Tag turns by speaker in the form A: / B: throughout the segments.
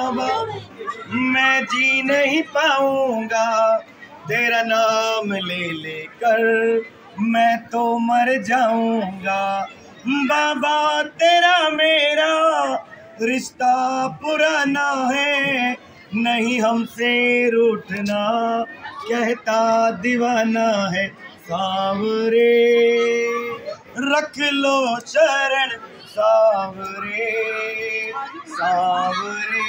A: बाबा मैं जी नहीं पाऊंगा, तेरा नाम ले लेकर मैं तो मर जाऊंगा। बाबा तेरा मेरा रिश्ता पुराना है, नहीं हमसे रूठना कहता दीवाना है। सांवरे रख लो शरण सांवरे, सांवरे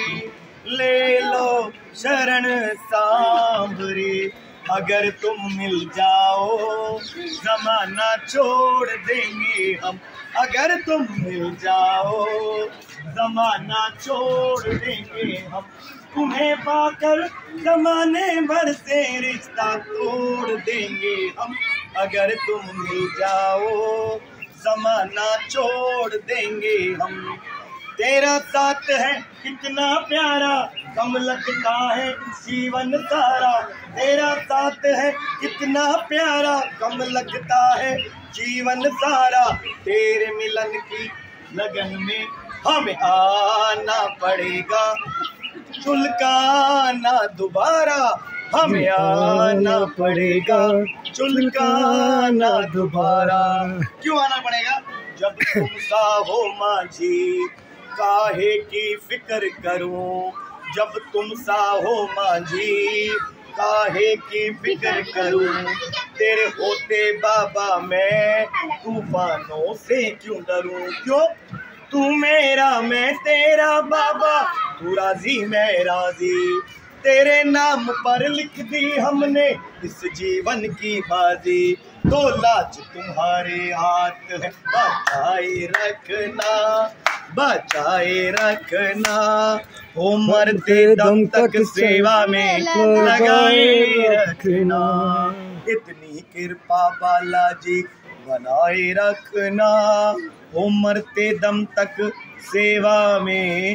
A: ले लो शरण सांवरे। अगर तुम मिल जाओ जमाना छोड़ देंगे हम, अगर तुम मिल जाओ जमाना छोड़ देंगे हम। तुम्हें पाकर जमाने भर से रिश्ता तोड़ देंगे हम, अगर तुम मिल जाओ जमाना छोड़ देंगे हम। तेरा साथ है कितना प्यारा, कम लगता है जीवन सारा। तेरा साथ है कितना प्यारा, कम लगता है जीवन सारा। तेरे मिलन की लगन में हमें आना पड़ेगा, चुलकाना दोबारा हमें आना पड़ेगा, चुलकाना दोबारा। क्यों आना पड़ेगा? जब तुम सा हो माझी काहे की फिक्र करूं, जब तुम सा हो माझी काहे की फिक्र करूं। तेरे होते बाबा मैं तूफानों से क्यों डरूं। क्यों? तू मेरा मैं तेरा बाबा, तू राजी मैं राजी। तेरे नाम पर लिख दी हमने इस जीवन की बाजी। तो लाज तुम्हारे हाथ है, बचाए रखना बचाए रखना। ओ मरते दम तक सेवा में लगाए रखना। इतनी कृपा बालाजी बनाए रखना, ओ मरते दम तक सेवा में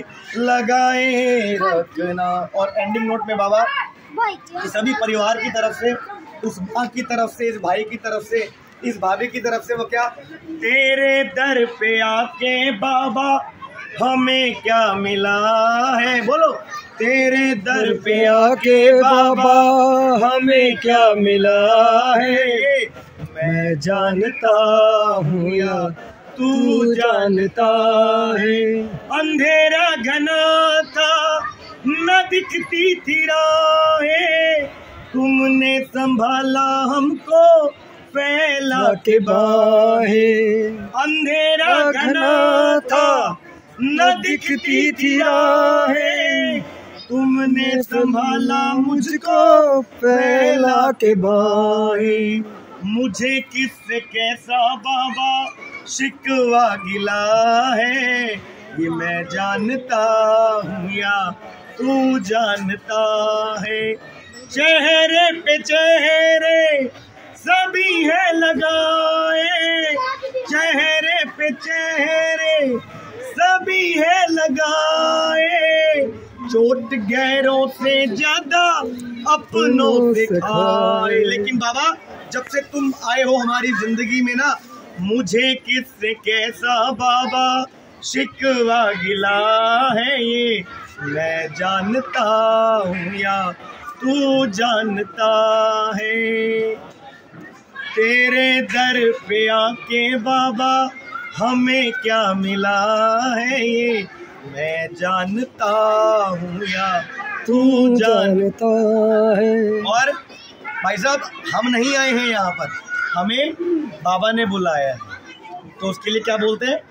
A: लगाए रखना। और एंडिंग नोट में बाबा सभी परिवार की तरफ से, उस माँ की तरफ से, इस भाई की तरफ से, इस भाभी की तरफ से, वो क्या, तेरे दर पे आके बाबा हमें क्या मिला है। बोलो, तेरे दर पे आके बाबा हमें क्या मिला है। मैं जानता हूँ या तू जानता है। अंधेरा घना था न दिखती थी राहें, तुमने संभाला हमको फैला के बाहें। अंधेरा घना था न दिखती थी राहें, तुमने संभाला मुझको फैला के बाहें। मुझे किससे कैसा बाबा शिकवा गिला है, ये मैं जानता हूँ या तू जानता है। चेहरे पे चेहरे सभी है लगाए, चेहरे पे चेहरे सभी है लगाए। चोट गैरों से ज्यादा अपनों से खाए। लेकिन बाबा जब से तुम आए हो हमारी जिंदगी में ना, मुझे किससे कैसा बाबा शिकवा गिला है, ये मैं जानता हूँ या तू जानता है। तेरे दर पे आके बाबा हमें क्या मिला है, ये मैं जानता हूँ या तू जानता है। और भाई साहब हम नहीं आए हैं यहाँ पर, हमें बाबा ने बुलाया है, तो उसके लिए क्या बोलते हैं,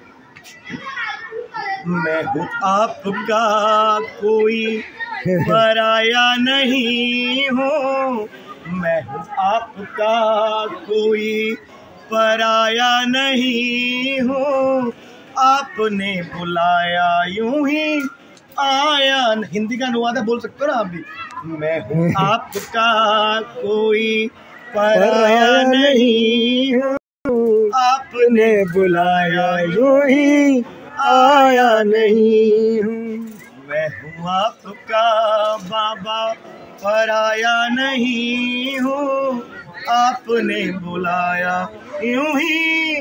A: मैं हूँ आपका कोई पराया नहीं हूँ, मैं हूँ आपका कोई पराया नहीं हूँ। आपने बुलाया यूं ही आया। हिंदी का अनुवाद बोल सकते हो ना आप भी। मैं हूँ आपका कोई पराया नहीं हूँ, आपने बुलाया यूं ही आया नहीं हूँ। मैं हूँ आपका बाबा पराया नहीं हूँ, आपने बुलाया यूं ही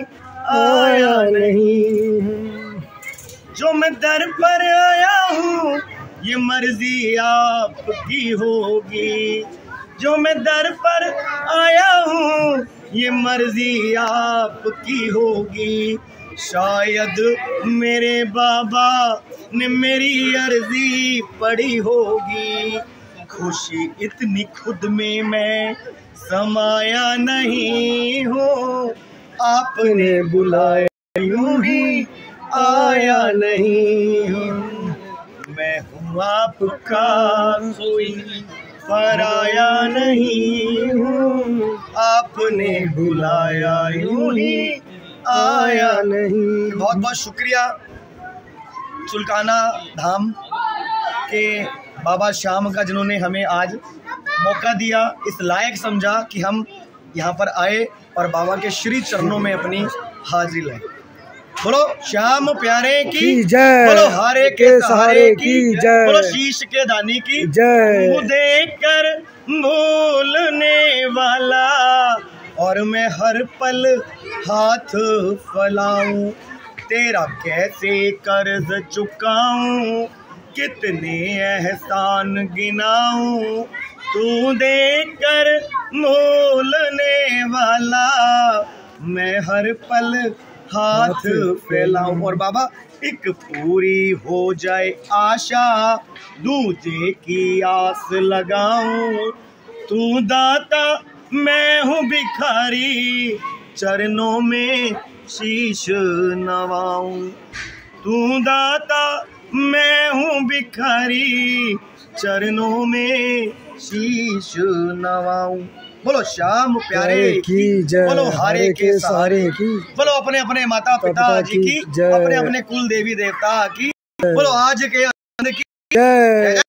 A: आया नहीं हूँ। जो मैं दर पर आया हूँ ये मर्जी आपकी होगी। जो मैं दर पर आया हूँ ये मर्जी आपकी होगी। शायद मेरे बाबा ने मेरी अर्जी पढ़ी होगी। खुशी इतनी खुद में मैं समाया नहीं हूँ, आपने बुलाया यूं ही आया नहीं हूँ। मैं हूँ आपका कोई पराया नहीं हूँ, आपने बुलाया यूं ही आया नहीं। बहुत बहुत शुक्रिया चुलकाना धाम के बाबा श्याम का, जिन्होंने हमें आज मौका दिया, इस लायक समझा कि हम यहाँ पर आए और बाबा के श्री चरणों में अपनी हाजिरी लाए। बोलो श्याम प्यारे की जय, बोलो हारे के सहारे की जय, बोलो शीश के दानी की जय। मुँह देख कर भूलने वाला और मैं हर पल हाथ फैलाऊं, तेरा कैसे कर्ज चुकाऊं, कितने एहसान गिनाऊं। तू देख कर भूलने वाला मैं हर पल हाथ फैलाऊं। और बाबा एक पूरी हो जाए आशा, दूजे की आस लगाऊं। तू दाता मैं हूँ भिखारी, चरणों में शीश नवाऊं। तू दाता मैं हूँ भिखारी, चरणों में शीश नवाऊं। बोलो श्याम प्यारे की जय, बोलो हारे के सहारे की, बोलो अपने अपने माता पिता जी की, अपने अपने कुल देवी देवता की, बोलो आज के की जय।